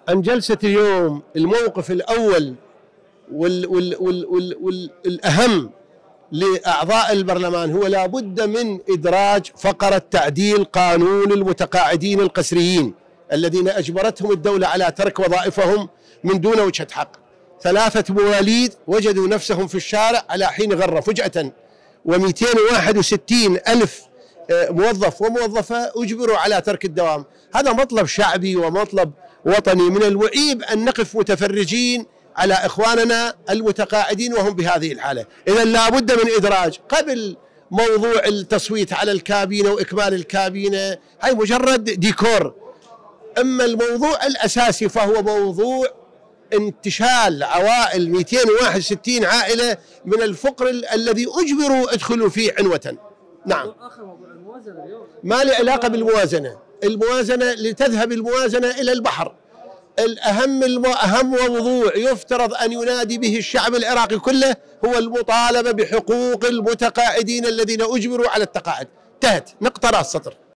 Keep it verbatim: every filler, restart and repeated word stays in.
عن جلسة اليوم الموقف الأول والأهم لأعضاء البرلمان هو لابد من إدراج فقرة تعديل قانون المتقاعدين القسريين الذين أجبرتهم الدولة على ترك وظائفهم من دون وجهة حق. ثلاثة مواليد وجدوا نفسهم في الشارع على حين غرة فجأة، ومئتين وواحد وستين ألف موظف وموظفة أجبروا على ترك الدوام. هذا مطلب شعبي ومطلب وطني. من الوعيب أن نقف متفرجين على إخواننا المتقاعدين وهم بهذه الحالة. إذا لابد من إدراج قبل موضوع التصويت على الكابينة وإكمال الكابينة، هاي مجرد ديكور. أما الموضوع الأساسي فهو موضوع انتشال عوائل مئتين وواحد وستين عائلة من الفقر الذي أجبروا ادخلوا فيه عنوة. نعم. ما له علاقة بالموازنة. الموازنة لتذهب الموازنة إلى البحر. الأهم المو... أهم موضوع يفترض أن ينادي به الشعب العراقي كله هو المطالبة بحقوق المتقاعدين الذين أجبروا على التقاعد. انتهت، نقطة راس سطر.